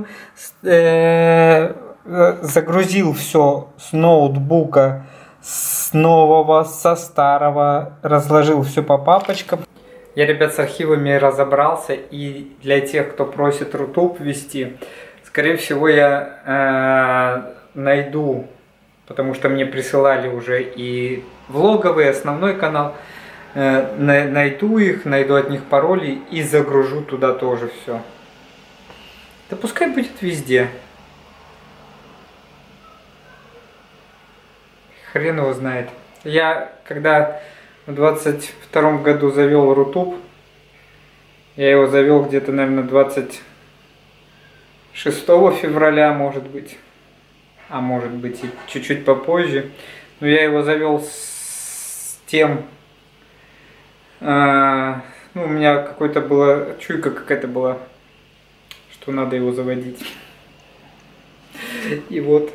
Загрузил все с ноутбука, с нового, со старого. Разложил все по папочкам. Я, ребят, с архивами разобрался. И для тех, кто просит Рутуб ввести, скорее всего, я э, найду, потому что мне присылали уже и влоговый, основной канал. Э, найду их, найду от них пароли и загружу туда тоже все. Да пускай будет везде. Хрен его знает. Я, когда в двадцать втором году завел Рутуб, я его завел где-то, наверное, двадцать шестого февраля, может быть. А может быть и чуть-чуть попозже. Но я его завел с тем... Э, ну, у меня какой-то была... Чуйка какая-то была, что надо его заводить. И вот...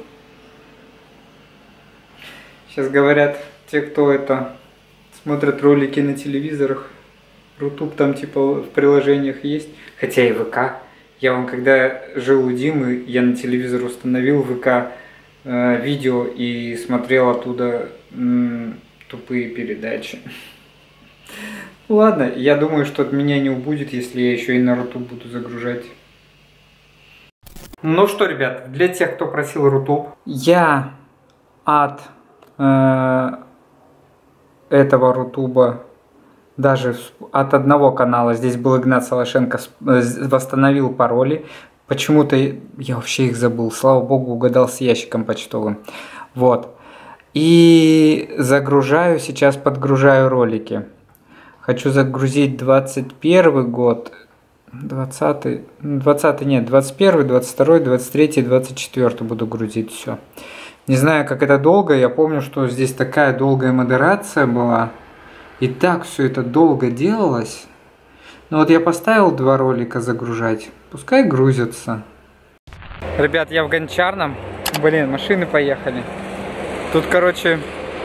Сейчас говорят, те, кто это смотрят ролики на телевизорах, Рутуб там типа в приложениях есть, хотя и ВК. Я вон когда жил у Димы, я на телевизор установил ВК э, видео и смотрел оттуда м, тупые передачи. Ладно, я думаю, что от меня не убудет, если я еще и на Рутуб буду загружать. Ну что, ребят, для тех, кто просил Рутуб, я от этого Рутуба, даже от одного канала, здесь был Игнат Солошенко, восстановил пароли. Почему-то я вообще их забыл, слава богу, угадал с ящиком почтовым. Вот. И загружаю, сейчас подгружаю ролики. Хочу загрузить двадцать первый год, двадцатый, двадцатый нет, двадцать первый, двадцать второй, двадцать третий, двадцать четвёртый буду грузить все. Не знаю, как это долго, я помню, что здесь такая долгая модерация была, и так все это долго делалось. Но вот я поставил два ролика загружать, пускай грузятся. Ребят, я в Гончарном, блин, машины поехали. Тут, короче,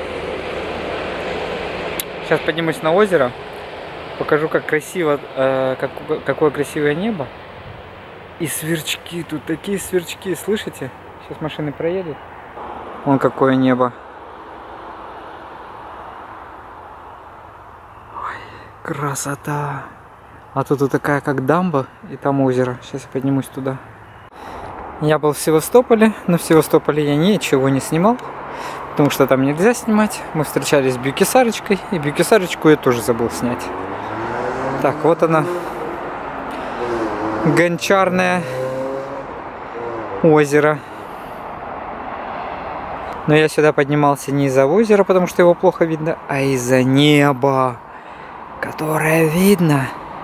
сейчас поднимусь на озеро, покажу, как красиво, э, как, какое красивое небо. И сверчки, тут такие сверчки, слышите? Сейчас машины проедут. Вон какое небо. Ой, красота. А тут вот такая как дамба, и там озеро. Сейчас я поднимусь туда. Я был в Севастополе, но в Севастополе я ничего не снимал, потому что там нельзя снимать. Мы встречались с Бьюкисарочкой, и Бьюкисарочку я тоже забыл снять. Так, вот она. Гончарное озеро. Но я сюда поднимался не из-за озера, потому что его плохо видно, а из-за неба, которое видно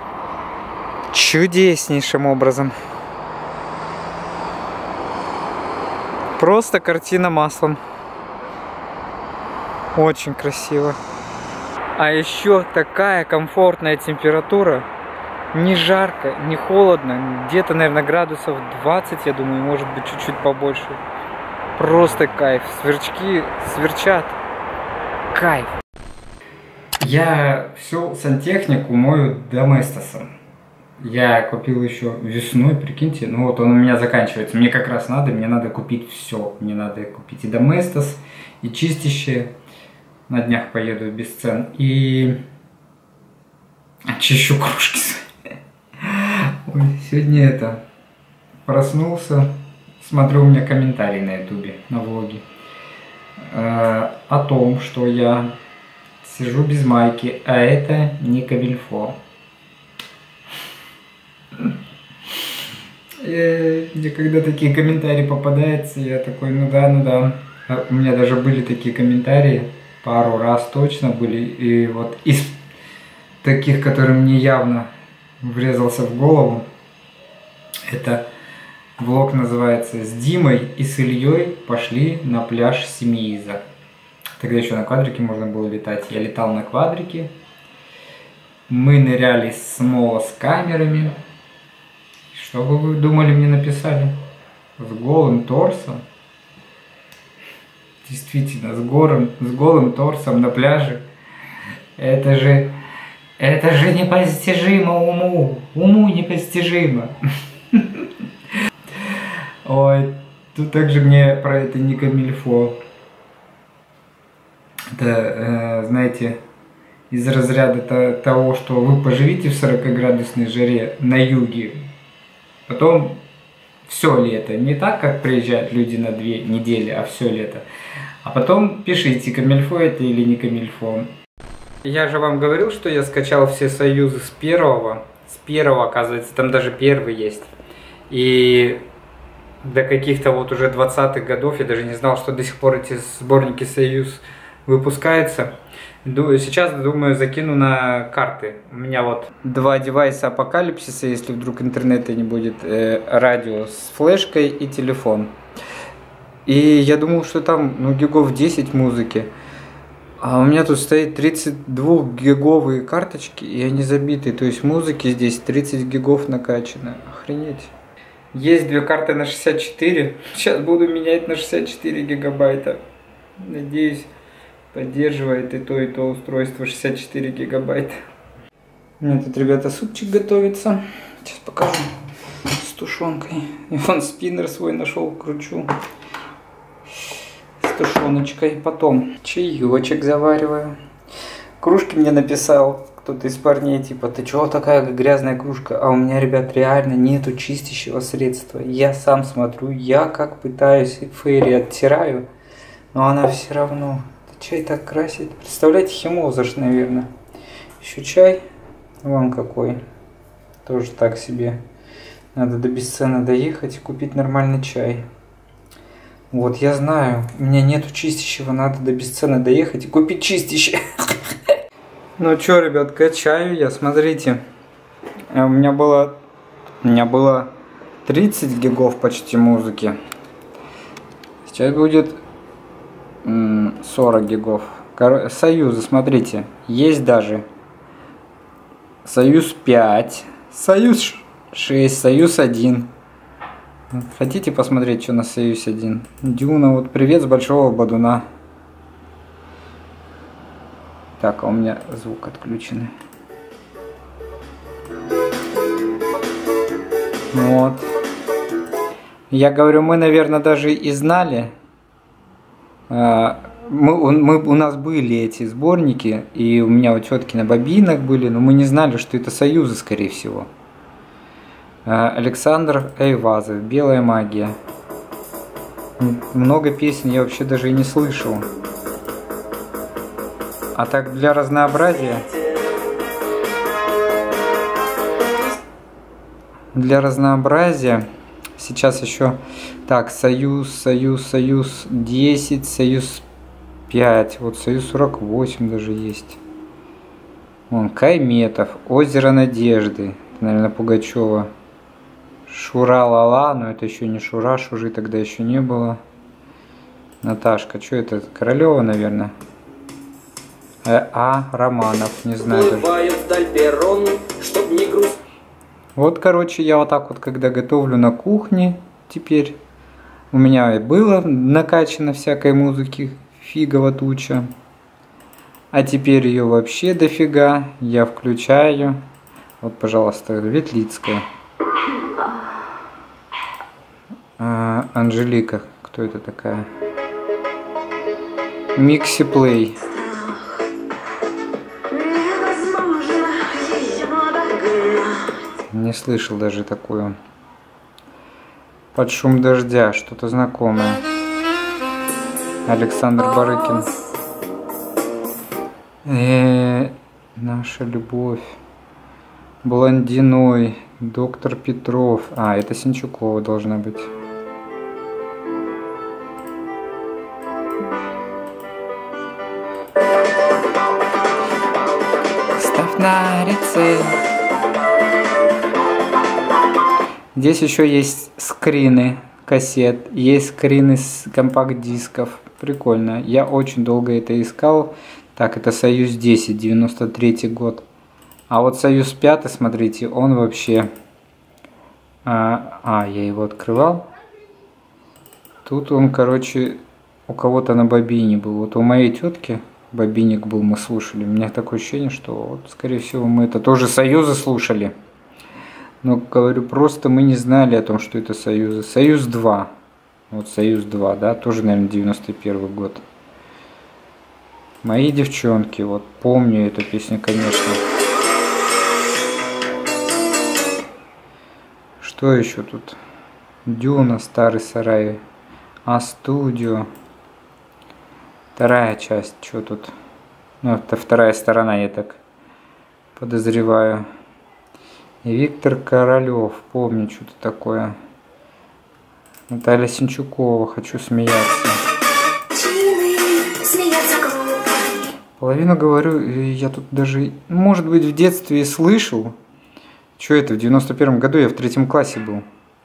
чудеснейшим образом. Просто картина маслом. Очень красиво. А еще такая комфортная температура. Не жарко, не холодно. Где-то, наверное, градусов двадцать, я думаю, может быть, чуть-чуть побольше. Просто кайф. Сверчки сверчат. Кайф. Я всю сантехнику мою доместосом. Я купил еще весной, прикиньте. Ну вот он у меня заканчивается. Мне как раз надо, мне надо купить все. Мне надо купить и доместос, и чистящее. На днях поеду без цен. И очищу кружки свои. Ой, сегодня это... Проснулся. Смотрю, у меня комментарий на ютубе, на влоге. Э, о том, что я сижу без майки, а это не камильфо. Э, мне когда такие комментарии попадаются, я такой, ну да, ну да. У меня даже были такие комментарии. Пару раз точно были. И вот из таких, которые мне явно врезался в голову, это влог называется «С Димой и с Ильей пошли на пляж Семииза». Тогда еще на квадрике можно было летать. Я летал на квадрике. Мы ныряли снова с камерами. Что бы вы думали, мне написали? С голым торсом. Действительно, с, гором, с голым торсом на пляже. Это же, это же непостижимо уму. Уму непостижимо. Ой, тут также мне про это не камильфо. Это, э, знаете, из разряда того, что вы поживите в сорокаградусной жаре на юге, потом все лето. Не так, как приезжают люди на две недели, а все лето. А потом пишите, камильфо это или не камильфо. Я же вам говорил, что я скачал все союзы с первого. С первого, оказывается, там даже первый есть. И до каких-то вот уже двадцатых годов я даже не знал, что до сих пор эти сборники союз выпускаются. Сейчас, думаю, закину на карты. У меня вот два девайса апокалипсиса, если вдруг интернета не будет, э, радио с флешкой и телефон. И я думал, что там ну, гигов десять музыки. А у меня тут стоит тридцать двухгиговые карточки, и они забиты. То есть музыки здесь тридцать гигов накачано. Охренеть. Есть две карты на шестьдесят четыре. Сейчас буду менять на шестьдесят четыре гигабайта. Надеюсь, поддерживает и то, и то устройство шестьдесят четыре гигабайта. У меня тут, ребята, супчик готовится. Сейчас покажу. С тушенкой. И вон спиннер свой нашел, кручу. С тушеночкой. Потом чаечек завариваю. Кружки мне написал кто-то из парней, типа, ты чего такая грязная кружка? А у меня, ребят, реально нету чистящего средства. Я сам смотрю, я как пытаюсь фейри оттираю, но она все равно. Чай так красит. Представляете, химоза ж, наверное. Еще чай. Вон какой. Тоже так себе. Надо до бесцена доехать и купить нормальный чай. Вот, я знаю. У меня нету чистящего. Надо до бесцена доехать и купить чистящее. Ну что, ребят, качаю я. Смотрите. У меня было... У меня было тридцать гигов почти музыки. Сейчас будет... сорок гигов. Союзы, смотрите, есть даже Союз пять, Союз шесть, Союз один. Хотите посмотреть, что на Союз один? Дюна, вот привет с большого Бадуна. Так, а у меня звук отключенный. Вот. Я говорю, мы, наверное, даже и знали. Мы, мы, у нас были эти сборники, и у меня вот тетки на бобинах были, но мы не знали, что это союзы, скорее всего. Александр Айвазов, «Белая магия». Много песен я вообще даже и не слышал. А так для разнообразия... Для разнообразия Сейчас еще... Так, Союз, Союз, Союз десять, Союз пять. Вот Союз сорок восемь даже есть. Вон, Кайметов, Озеро Надежды. Это, наверное, Пугачева. Шура-ла-ла, но это еще не Шура, Шуры тогда еще не было. Наташка, что это? Королева, наверное. Э, а, Романов, не знаю. Перрон, чтоб не грусть. Вот, короче, я вот так вот, когда готовлю на кухне, теперь у меня было накачано всякой музыки, фигово туча. А теперь ее вообще дофига. Я включаю. Вот, пожалуйста, Ветлицкая. А, Анжелика. Кто это такая? Микси Плей. Не слышал даже такую. Под шум дождя. Что-то знакомое. Александр Барыкин. Э-э-э, наша любовь. Блондиной. Доктор Петров. А, это Синчукова должна быть. Ставь на рецепт. Здесь еще есть скрины кассет, есть скрины с компакт-дисков. Прикольно. Я очень долго это искал. Так, это Союз десять, девяносто третий год. А вот Союз пять, смотрите, он вообще... А, а, я его открывал. Тут он, короче, у кого-то на бобине был. Вот у моей тетки бобинник был, мы слушали. У меня такое ощущение, что, вот, скорее всего, мы это тоже Союзы слушали. Но, говорю, просто мы не знали о том, что это Союзы. Союз два. Вот Союз два, да, тоже, наверное, девяносто первый год. Мои девчонки, вот, помню эту песню, конечно. Что еще тут? Дюна, Старый сарай. А-студио. Вторая часть, что тут? Ну, это вторая сторона, я так подозреваю. И Виктор Королев, помню что-то такое. Наталья Синчукова, хочу смеяться. Половину говорю, я тут даже, может быть, в детстве и слышал. Что это, в девяносто первом году я в третьем классе был.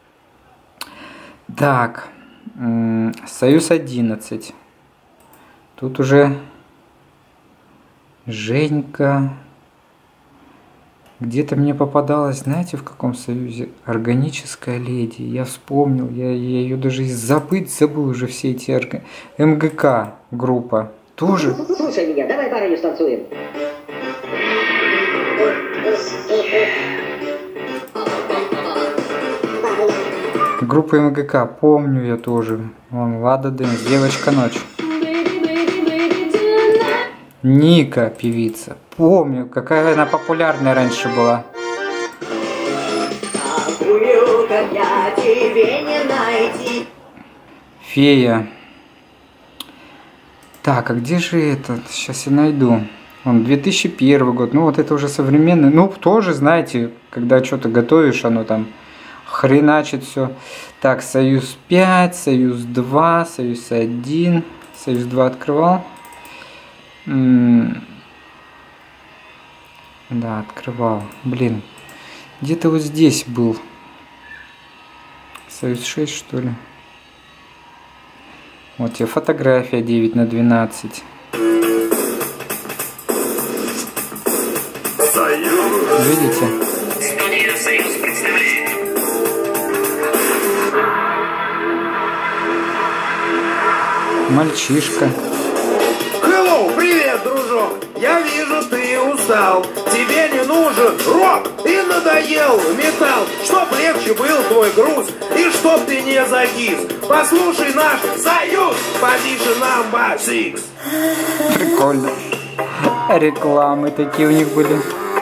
Так, Союз одиннадцать. Тут уже Женька. Где-то мне попадалось, знаете, в каком Союзе? Органическая леди. Я вспомнил, я, я ее даже забыть забыл уже все эти орг... МГК группа. Тоже? Слушай меня, давай барыню станцуем. Группа МГК, помню я тоже. Вон, Лада Дэнс, Девочка ночь. Ника, певица. Помню, какая она популярная раньше была. Фея. Так, а где же этот? Сейчас я найду. Он две тысячи первый год. Ну, вот это уже современный. Ну, тоже, знаете, когда что-то готовишь, оно там хреначит все. Так, Союз пять, Союз два, Союз один. Союз два открывал. Да, открывал. Блин, где-то вот здесь был. Союз шесть, что ли? Вот тебе фотография девять на двенадцать. Союз. Видите? Студия Союз представляет. Мальчишка. Hello, привет, дружок! Я вижу, ты устал. Тебе не нужен рок и надоел металл. Чтоб легче был твой груз и чтоб ты не закис. Послушай наш Союз, Position Number шесть. Прикольно. Рекламы такие у них были.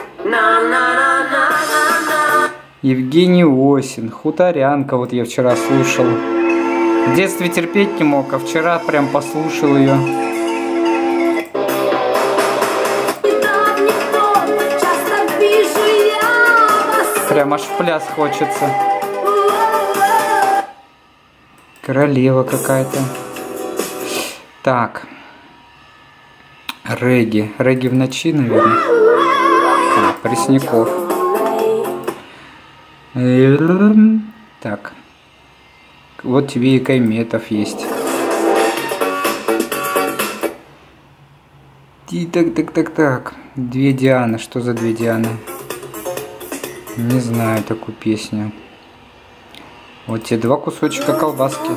Евгений Осин, Хуторянка, вот я вчера слушал. В детстве терпеть не мог, а вчера прям послушал ее. Прям аж в пляс хочется. Королева какая-то. Так. Регги. Регги в ночи, наверное. А, Пресняков. Так. Вот тебе и Кайметов есть. И так, так, так, так. Две Дианы. Что за две Дианы? Не знаю такую песню. Вот те два кусочка колбаски.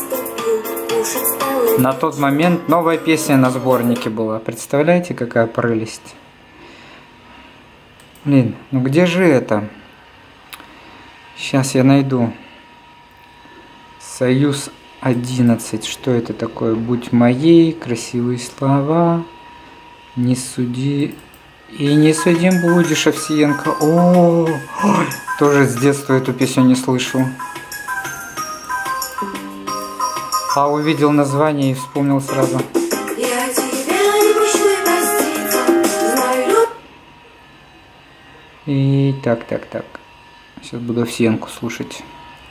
На тот момент новая песня на сборнике была. Представляете, какая прелесть? Блин, ну где же это? Сейчас я найду. Союз одиннадцать. Что это такое? Будь моей, красивые слова. Не суди. И не судим будешь, Овсиенко. О, ой, тоже с детства эту песню не слышал. А увидел название и вспомнил сразу. Я тебя не прощу и проститься, знаю. И так, так, так. Сейчас буду Овсиенку слушать.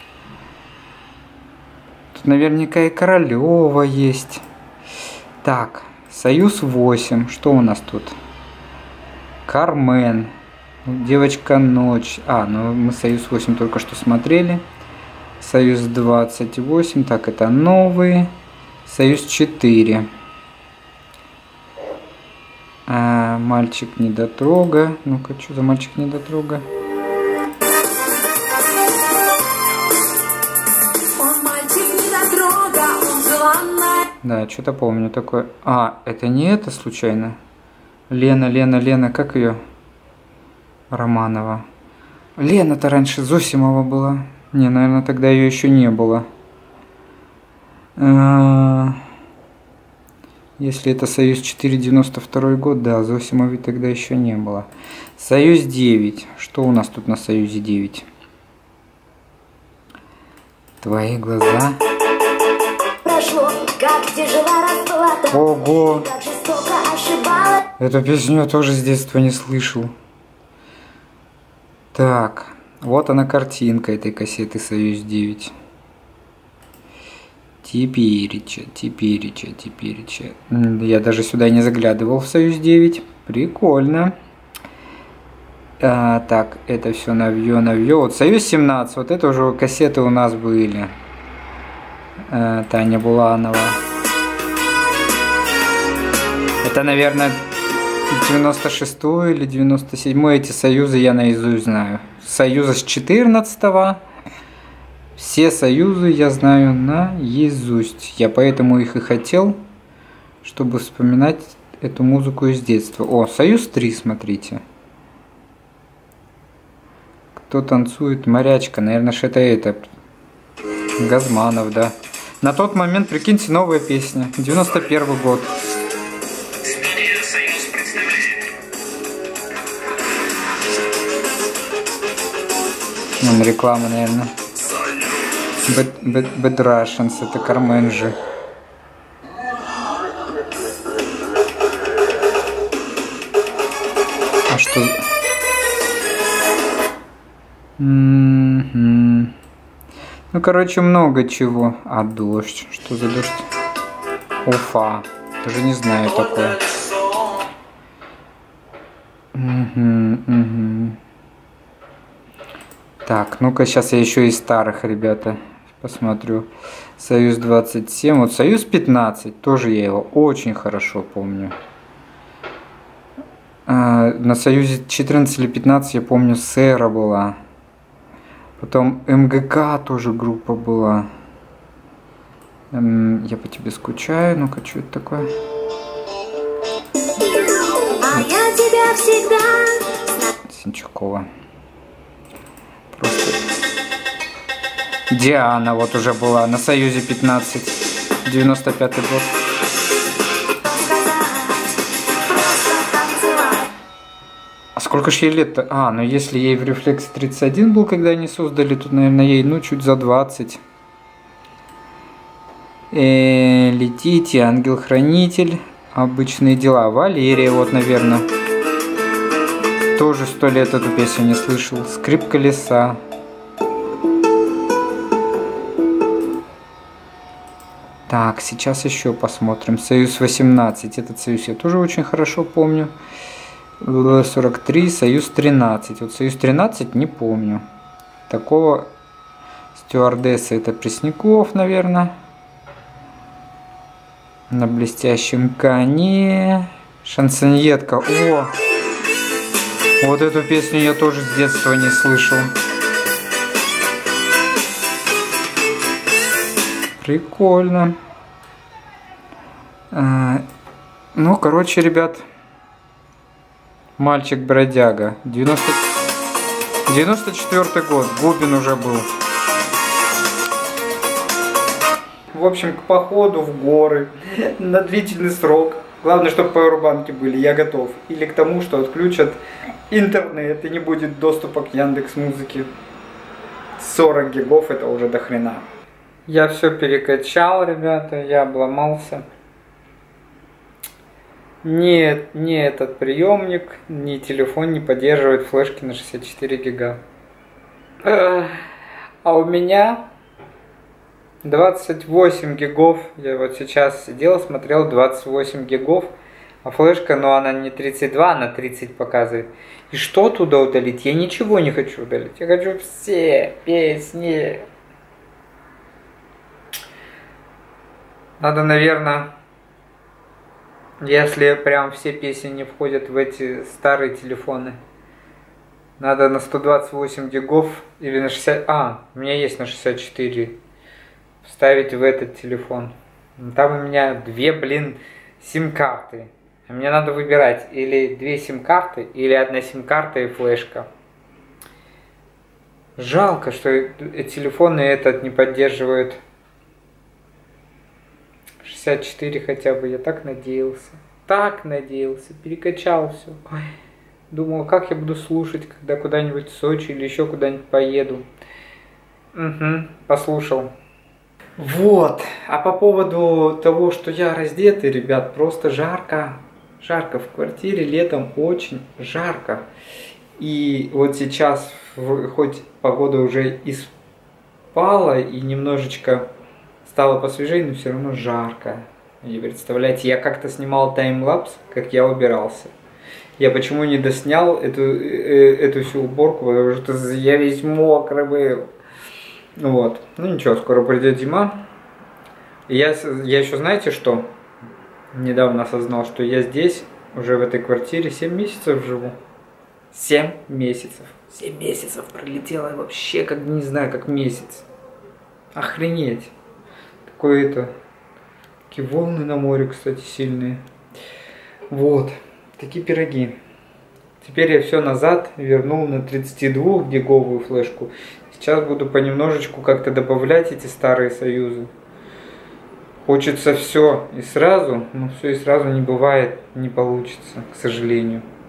Тут наверняка и Королева есть. Так, Союз восемь. Что у нас тут? Кармен. Девочка ночь. А, ну мы Союз восемь только что смотрели. Союз двадцать восемь. Так, это новые. Союз четыре. А, мальчик недотрога. Ну-ка, что за мальчик недотрога? Он мальчик недотрога, он желанный. Да, что-то помню такое. А, это не это случайно? Лена, Лена, Лена, как ее? Романова. Лена-то раньше Зосимова была. Не, наверное, тогда ее еще не было. Если это Союз четыре, девяносто второй год, да, Зосимовой тогда еще не было. Союз девять. Что у нас тут на Союзе девять? Твои глаза. Прошло, как тяжела расплата. Ого! Как жестоко ошибалась. Эту песню я тоже с детства не слышал. Так, вот она картинка этой кассеты Союз девять. Тепереча, тепереча, тепереча. Я даже сюда не заглядывал в Союз девять. Прикольно. А, так, это все навье, навье. Вот Союз семнадцать, вот это уже кассеты у нас были. А, Таня Буланова. Это, наверное, девяносто шестой или девяносто седьмой. Эти союзы я наизусть знаю. Союзы с четырнадцатого. Все союзы я знаю наизусть. Я поэтому их и хотел, чтобы вспоминать эту музыку из детства. О, Союз три, смотрите. Кто танцует? Морячка. Наверное, что это это. Газманов, да. На тот момент, прикиньте, новая песня. девяносто первый год. Вон реклама, наверное. Bad, bad, bad Russians, это Кармен же. А что? Mm-hmm. Ну, короче, много чего. А дождь? Что за дождь? Уфа. Даже не знаю такое. Угу, угу. Так, ну-ка, сейчас я еще из старых, ребята, посмотрю. Союз двадцать семь. Вот Союз пятнадцать. Тоже я его очень хорошо помню. А, на Союзе четырнадцать или пятнадцать, я помню, Сэра была. Потом МГК тоже группа была. Эм, я по тебе скучаю. Ну-ка, что это такое? А я тебя всегда. Синчукова. Просто... Диана вот уже была на Союзе пятнадцать. девяносто пятый год. А сколько ж ей лет-то? А, ну если ей в Рефлексе тридцать один был, когда они создали, тут, наверное, ей, ну, чуть за двадцать. Э, летите, ангел-хранитель, обычные дела. Валерия, вот, наверное. Тоже сто лет эту песню не слышал. Скрипка леса. Так, сейчас еще посмотрим. Союз восемнадцать. Этот союз я тоже очень хорошо помню. сорок три, Союз тринадцать. Вот Союз тринадцать не помню. Такого стюардесса это Пресняков, наверное. На блестящем коне. Шансоньетка. О! Вот эту песню я тоже с детства не слышал. Прикольно. А, ну, короче, ребят. Мальчик-бродяга. девяносто четвёртый год. Губин уже был. В общем, к походу в горы на длительный срок. Главное, чтобы пауэрбанки были, я готов. Или к тому, что отключат интернет и не будет доступа к Яндекс.Музыке. сорок гигов это уже до хрена. Я все перекачал, ребята, я обломался. Нет, ни этот приемник, ни телефон не поддерживает флешки на шестьдесят четыре гига. А у меня двадцать восемь гигов. Я вот сейчас сидел, смотрел двадцать восемь гигов. А флешка, ну она не тридцать два, она тридцать показывает. И что туда удалить? Я ничего не хочу удалить. Я хочу все песни. Надо, наверное, если прям все песни не входят в эти старые телефоны, надо на сто двадцать восемь гигов или на шестьдесят... А, у меня есть на шестьдесят четыре. Вставить в этот телефон. Там у меня две, блин, сим-карты. Мне надо выбирать или две сим-карты, или одна сим-карта и флешка. Жалко, что телефоны этот не поддерживают шестьдесят четыре хотя бы. Я так надеялся. Так надеялся. Перекачал все. Ой. Думал, как я буду слушать, когда куда-нибудь в Сочи или еще куда-нибудь поеду. Угу, послушал. Вот. А по поводу того, что я раздетый, ребят, просто жарко. Жарко в квартире, летом очень жарко. И вот сейчас, хоть погода уже и спала, и немножечко стало посвежее, но все равно жарко. И представляете, я как-то снимал таймлапс, как я убирался. Я почему не доснял эту, эту всю уборку, потому что я весь мокрый был. Вот. Ну ничего, скоро придет зима. И я, я еще, знаете что? Недавно осознал, что я здесь, уже в этой квартире, семь месяцев живу. семь месяцев. семь месяцев пролетело вообще, как не знаю, как месяц. Охренеть. Такое-то. Такие волны на море, кстати, сильные. Вот. Такие пироги. Теперь я все назад вернул на тридцатидвухгиговую флешку. Сейчас буду понемножечку как-то добавлять эти старые союзы. Хочется все и сразу, но все и сразу не бывает, не получится, к сожалению.